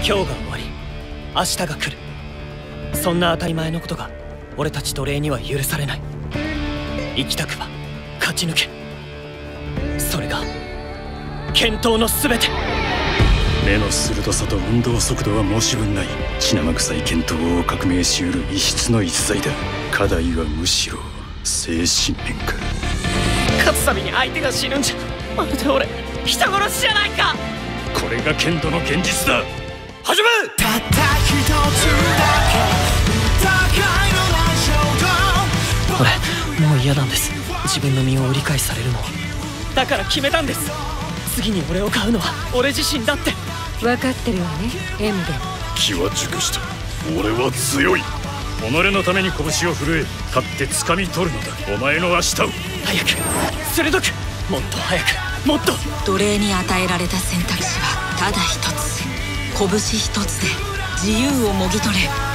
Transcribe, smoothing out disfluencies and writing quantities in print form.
日が終わり明日が来る。そんな当たり前のことが俺たち奴隷には許されない。生きたくば勝ち抜け。それが剣闘の全て。 目の鋭さと運動速度は申し分ない。血生臭い剣闘を革命しうる異質の逸材だ。課題はむしろ精神面か。 勝つたびに相手が死ぬんじゃ、まるで俺人殺しじゃないか。 これが剣道の現実だ。始め。 たった一つだけ疑いのない衝動。 俺もう嫌なんです、自分の身を理解されるのは。だから決めたんです。次に俺を買うのは俺自身だって。 分かってるわね、エムデン。 気は熟した。俺は強い。己のために拳を震え勝って掴み取るのだ、お前の明日を。 早く鋭く、もっと早く、もっと。 奴隷に与えられた選択肢はただ一つ。拳一つで自由をもぎ取れ。